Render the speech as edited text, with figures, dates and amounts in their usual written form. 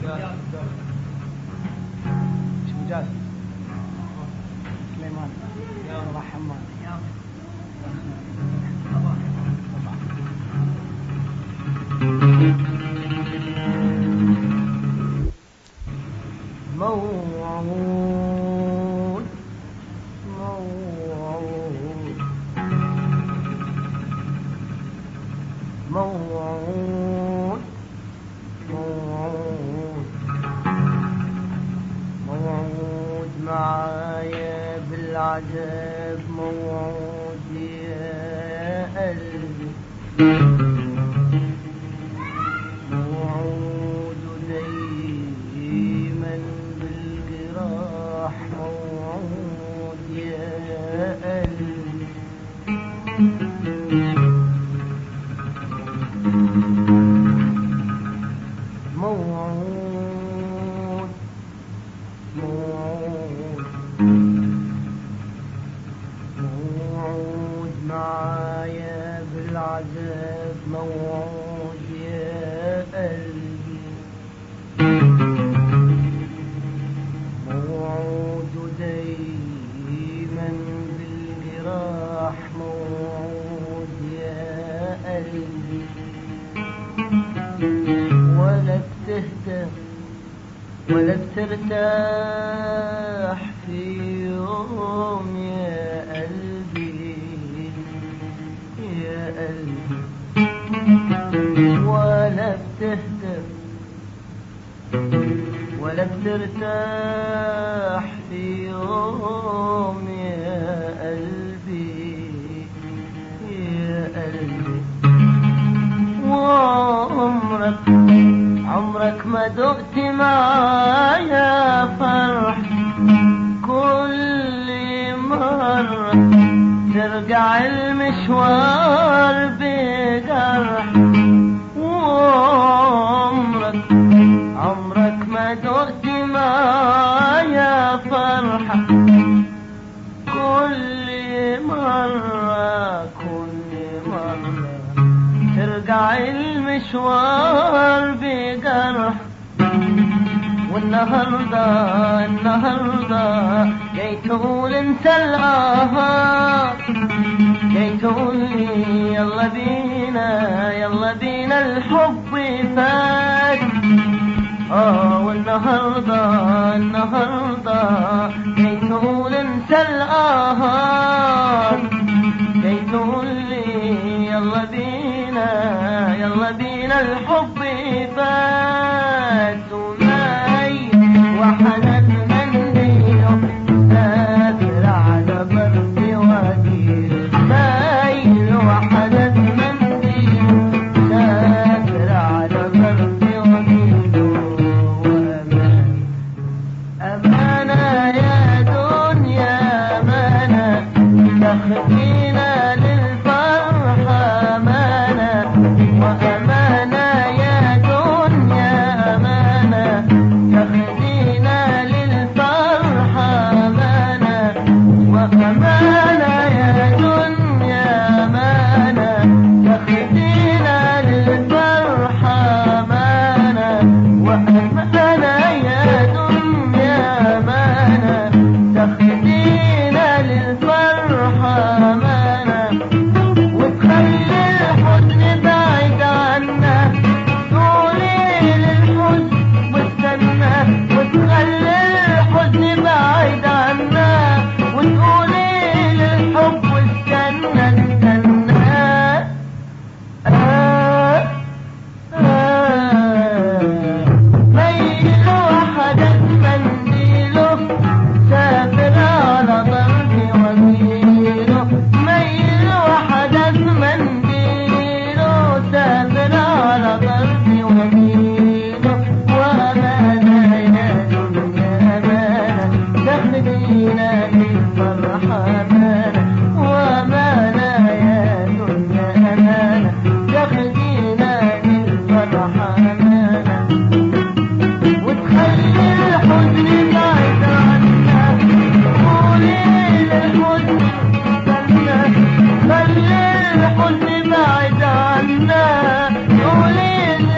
اسمه جاسم سليمان صباح حماد موعود موعود موعود موعود موعود معايا بالعجب موعود يا قلبي موعود دايما بالجراح موعود يا قلبي موعود موعود موعود معايا بالعذاب موعود يا قلبي موعود دايما بالجراح موعود يا قلبي ولا بتهدى ولا بترتاح في يوم يا قلبي يا قلبي ولا بتهدى ولا بترتاح في يوم يا قلبي يا قلبي وعمرك عمرك ما دقت معايا فرح كل مرة ترجع المشوار بجرح وعمرك عمرك ما دقت معايا فرحة كل مرة ترجع المشوار بجرح والنهاردة جاي تقول انسى الآهات جاي تقول لي يلا بينا الحب فات والنهاردة جاي تقول انسى الآهات جاي تقول لي يلا بينا الحب فات وماي وحنان منديله سافر على برد واديله مايل وحنان منديله سافر على برد واديله أمانة يا دنيا أمانة تاخدينا للفرحة أمانة وأمانة يا دنيا أمانة تاخدينا للفرحة أمانة وأمانة يا دنيا أمانة تاخدينا للفرحة أمانة وأمانة يا دنيا أمانة تاخدينا للفرحة أمانة وتخلي الحزن بعيد عنا تقولي للحزن واستنى وتخلي الحزن بعيد عنا وتقولي للحب واستنى ميل وحدك منديله سافر على ضربي وميله ميل وحدك منديله سافر على ضربي وميله وأمانة يا دنيا أمانة تاخدينا للفرحة أمانة وأمانة يا دنيا أمانة تاخدينا للفرحة أمانة وتخلي الحزن بعيد عنا قولي للحزن استنى خلي الحزن بعيد عنا قولي